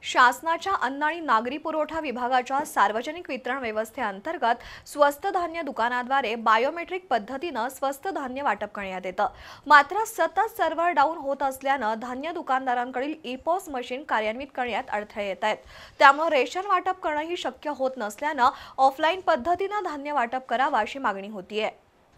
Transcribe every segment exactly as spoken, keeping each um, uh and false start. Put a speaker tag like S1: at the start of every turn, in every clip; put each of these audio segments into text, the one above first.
S1: शासनाच्या अन्न आणि नागरी पुरवठा विभागाच्या सार्वजनिक वितरण व्यवस्थेअंतर्गत स्वस्त धान्य दुकानाद्वारे बायोमेट्रिक पद्धतीने स्वस्त धान्य वाटप करण्यात येतं। मात्र सतत सर्व्हर डाऊन होत असल्याने धान्य दुकानदारांकडील ई-पॉस मशीन कार्यान्वित करण्यात अडथळे येत आहेत। त्यामुळे रेशन वाटप करणेही शक्य होत नसल्याने ऑफलाईन पद्धतीने धान्य वाटप करावा अशी मागणी होतीये।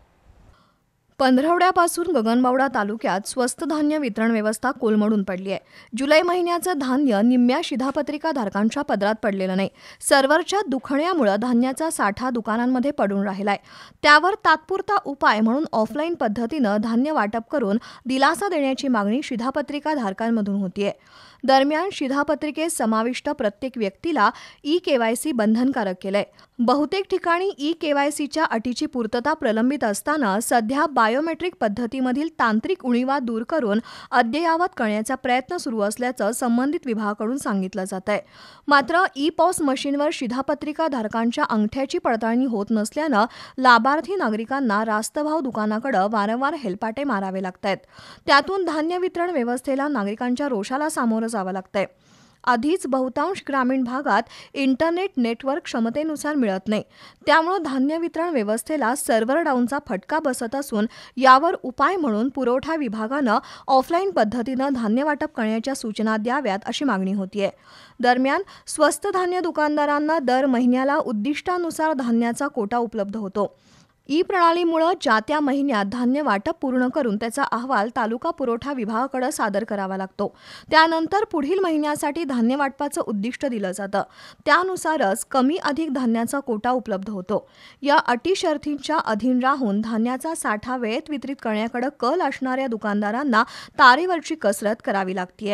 S1: पंधरवड्यापासून गगनबावडा तालुक्यात स्वस्त धान्य वितरण व्यवस्था कोलमडून पडली आहे। जुलै महिन्याचं धान्य निम्म्या शिधापत्रिका धारकांच्या पदरात पडलेलं नाही। सर्व्हरच्या दुखण्यामुळे धान्याचा साठा दुकानांमध्ये पडून राहिलाय। त्यावर तात्पुरता उपाय म्हणून ऑफलाईन पद्धतीने धान्य वाटप करून दिलासा देण्याची मागणी शिधापत्रिका धारकांमधून होतीये। दरम्यान शिधापत्रिकेत समाविष्ट प्रत्येक व्यक्तीला ई केवायसी बंधनकारक केलंय। बहुतेक ठिकाणी ई केवायसीच्या अटीची पूर्तता प्रलंबित असताना सध्या बायोमेट्रिक पद्धतीमधील तांत्रिक उणीवा दूर करून अद्ययावत करण्याचा प्रयत्न सुरू असल्याचं संबंधित विभागाकडून सांगितलं जात आहे। मात्र ई-पॉस मशीनवर शिधापत्रिका धारकांच्या अंगठ्याची पडताळणी होत नसल्यानं लाभार्थी नागरिकांना रास्तभाव दुकानाकडे वारंवार हेलपाटे मारावे लागतायत। त्यातून धान्य वितरण व्यवस्थेला नागरिकांच्या रोषाला सामोरं जावं लागतंय। आधीच बहुतांश ग्रामीण भागात इंटरनेट नेटवर्क क्षमतेनुसार मिळत नाही। त्यामुळे धान्य वितरण व्यवस्थेला सर्व्हर डाऊनचा फटका बसत असून यावर उपाय म्हणून पुरवठा विभागानं ऑफलाईन पद्धतीनं धान्य वाटप करण्याच्या सूचना द्याव्यात अशी मागणी होतीये। दरम्यान स्वस्त धान्य दुकानदारांना दर महिन्याला उद्दिष्टानुसार धान्याचा कोटा उपलब्ध होतो। ई प्रणालीमुळे ज्या त्या महिन्यात धान्य वाटप पूर्ण करून त्याचा अहवाल तालुका पुरवठा विभागाकडे सादर करावा लागतो। त्यानंतर पुढील महिन्यासाठी धान्य वाटपाचं उद्दिष्ट दिलं जातं। त्यानुसारच कमी अधिक धान्याचा कोटा उपलब्ध होतो। या अटी शर्तींच्या अधीन राहून धान्याचा साठा वेळेत वितरित करण्याकडे कल असणाऱ्या दुकानदारांना तारेवरची कसरत करावी लागतीये।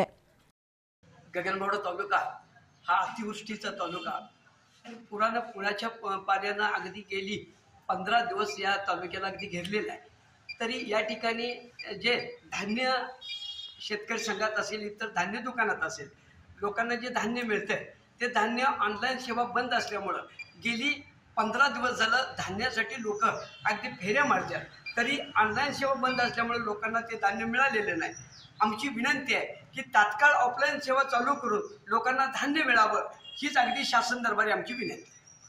S2: गगनबावडा तालुका हा अतिवृष्टीचा तालुका पुरानं पुण्याच्या पाण्यानं अगदी गेली पंधरा दिवस या तालुक्याला अगदी घेरलेला आहे। तरी या ठिकाणी जे धान्य शेतकरी संघात असेल इतर धान्य दुकानात असेल लोकांना जे धान्य मिळतंय ते धान्य ऑनलाईन सेवा बंद असल्यामुळं गेली पंधरा दिवस झालं धान्यासाठी लोक अगदी फेऱ्या मारतात, तरी ऑनलाईन सेवा बंद असल्यामुळे लोकांना ते धान्य मिळालेलं नाही। आमची विनंती आहे की तात्काळ ऑफलाईन सेवा चालू करून लोकांना धान्य मिळावं हीच अगदी शासन दरबारी आमची विनंती।